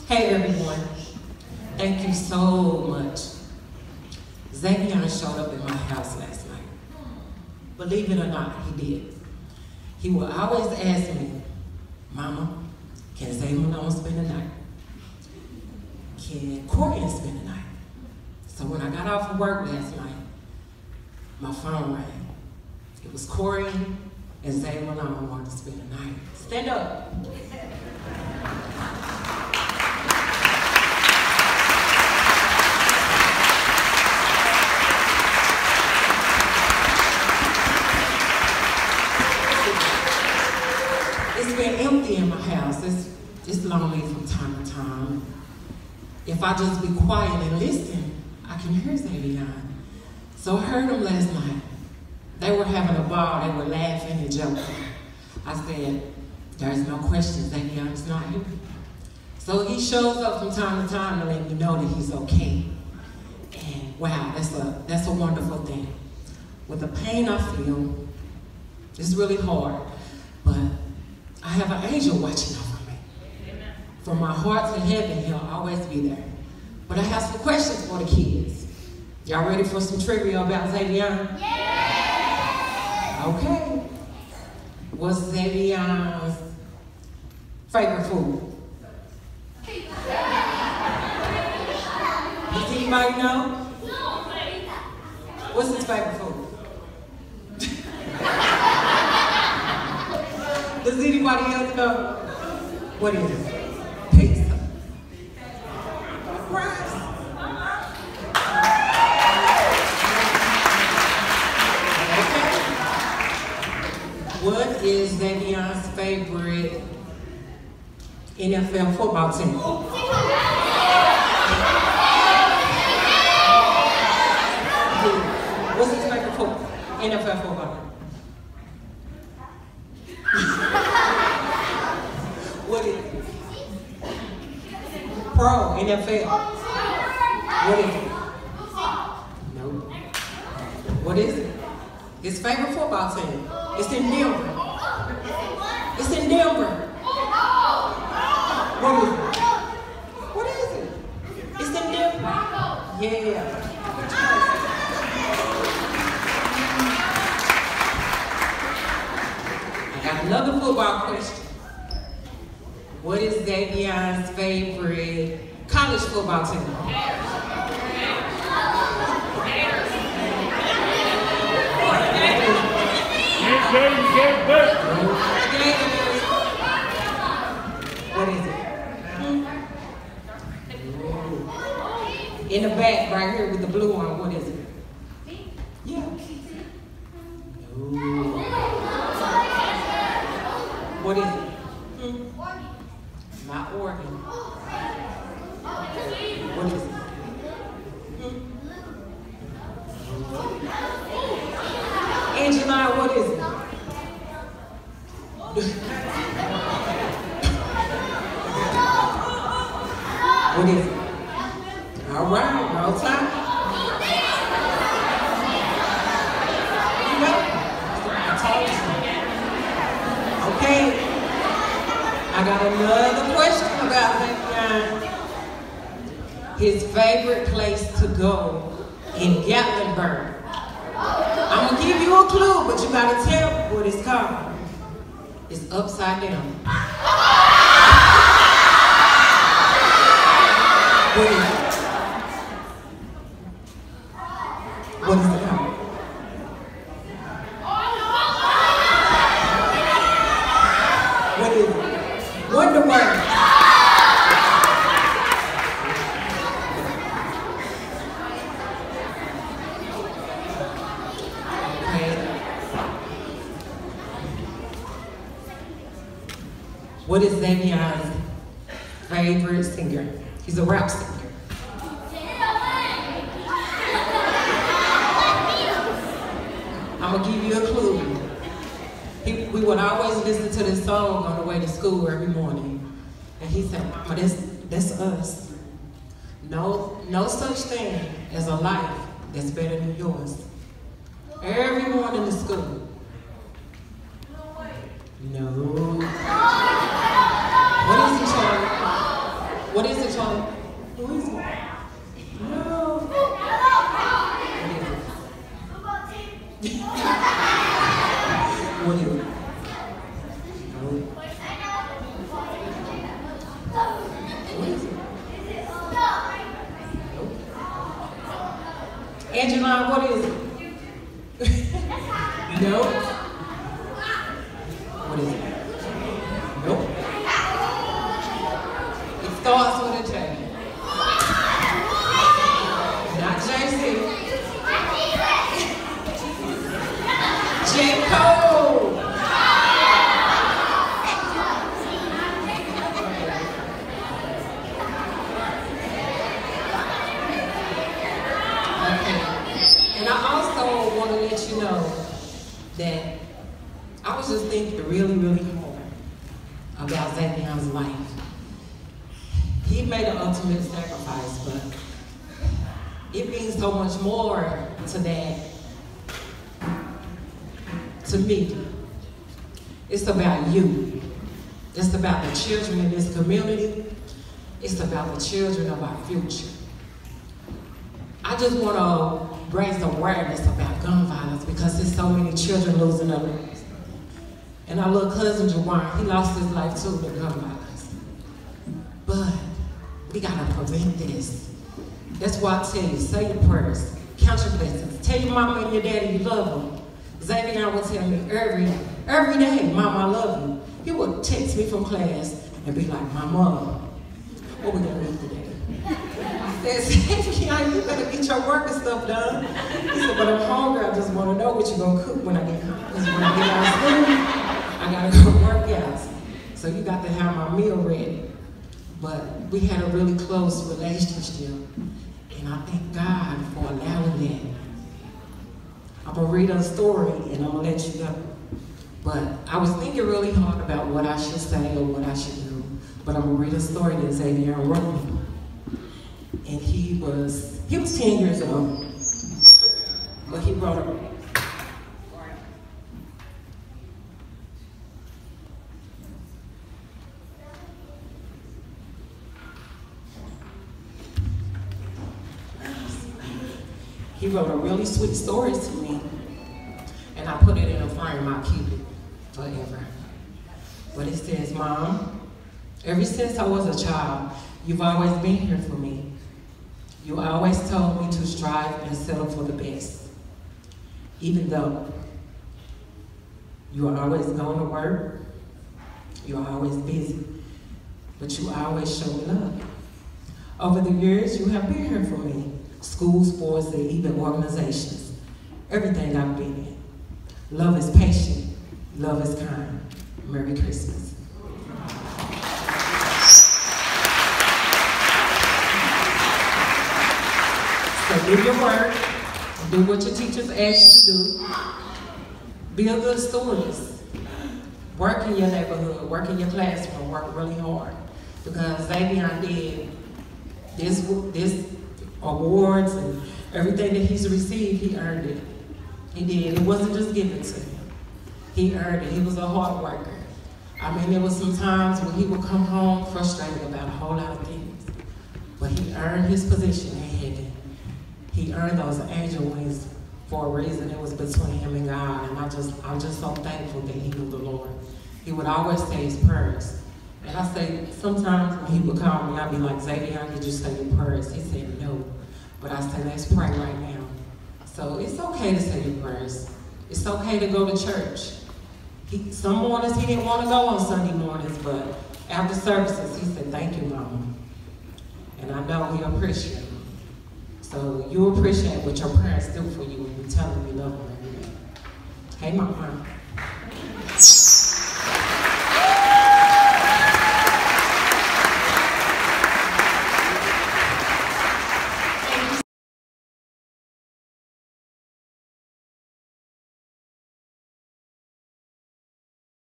Hey everyone, thank you so much. Zaevion showed up at my house last night. Believe it or not, he did. He would always ask me, Mama, can Zaevion spend the night? Can Corian spend the night? So when I got off of work last night, my phone rang. It was Corian and Zaevion wanted to spend the night. Stand up. It's been empty in my house. It's lonely from time to time. If I just be quiet and listen, I can hear Zaevion. So I heard them last night. They were having a ball. They were laughing and joking. I said, there's no question Zaevion is not here. So he shows up from time to time to let me know that he's okay. And wow, that's a wonderful thing. With the pain I feel, it's really hard, but I have an angel watching over me. Amen. From my heart to heaven, he'll always be there. But I have some questions for the kids. Y'all ready for some trivia about Zaevion? Yeah! Okay. What's Zaevion's favorite food? Does anybody know? What's his favorite food? Does anybody else know? What is it? Pizza. Rice. Okay. What is Zaevion's favorite NFL football team? What's his favorite NFL football team? What is it? Pro, NFL. What is it? Nope. What is it? His favorite football team. It's in Denver. It's in Denver. What is it? What is it? It's in Denver. Yeah. I got another football question. What is Zaevion's favorite college football team? What is it? In the back, right here with the blue one, what is it? Yeah. No. What is it? Not Oregon. What is it? Angela, what is it? What is it? All right, all time. You know, I told you. Okay. I got another question about Zaevion. His favorite place to go in Gatlinburg. I'm gonna give you a clue, but you gotta tell me what it's called. It's upside down. What is it? What is it called? What is it? Wonder Word. What is Zaevion's favorite singer? He's a rap singer. I'm gonna give you a clue. We would always listen to this song on the way to school every morning. And he said, Mama, that's us. No such thing as a life that's better than yours. Every morning to school. No. What is it, Charlie? What is it? it, Charlie? Who is it? No. What is it? No. What is it? Angeline, what is it? No. What is it? Nope. It starts with a J. Not JC. J. Cole. And I also want to let you know that I was just thinking really, really hard about Zaevion's life. He made an ultimate sacrifice, but it means so much more to that, to me. It's about you. It's about the children in this community. It's about the children of our future. I just want to raise awareness about gun violence because there's so many children losing their lives. And our little cousin Jawan, he lost his life too to gun violence. But we gotta prevent this. That's why I tell you, say your prayers, count your blessings. Tell your mama and your daddy you love them. Zaevion will tell me every day, Mama, I love you. He would text me from class and be like, Mama, what we gonna eat today? I said, Zaevion, you better get your work and stuff done. He said, but I'm hungry, I just want to know what you're going to cook when I get home. Because when I get out of school, I got to go work out. So you got to have my meal ready. But we had a really close relationship. And I thank God for allowing that. I'm going to read a story and I'm going to let you go. But I was thinking really hard about what I should say or what I should do. But I'm going to read a story that Zaevion wrote me. And he was 10 years old, but he wrote a really sweet story to me, and I put it in a frame. I'll keep it forever. But it says, Mom, ever since I was a child, you've always been here for me. You always told me to strive and settle for the best. Even though you are always going to work, you are always busy, but you always show me love. Over the years, you have been here for me. School, sports, and even organizations. Everything I've been in. Love is patient. Love is kind. Merry Christmas. So do your work, do what your teachers ask you to do. Be a good student. Work in your neighborhood, work in your classroom, work really hard. Because Zaevion did this awards and everything that he's received, he earned it. He did. It wasn't just given to him. He earned it. He was a hard worker. I mean, there was some times when he would come home frustrated about a whole lot of things. But he earned his position in heaven. He earned those angel wings for a reason. It was between him and God. And I'm just so thankful that he knew the Lord. He would always say his prayers. And I say, sometimes when he would call me, I'd be like, Zaevion, did you say your prayers? He said, no. But I say, let's pray right now. So it's okay to say your prayers. It's okay to go to church. Some mornings he didn't want to go on Sunday mornings, but after services, he said, thank you, Mama. And I know he appreciates it. So you appreciate what your parents do for you when you tell them you love them every day. Hey, Mama.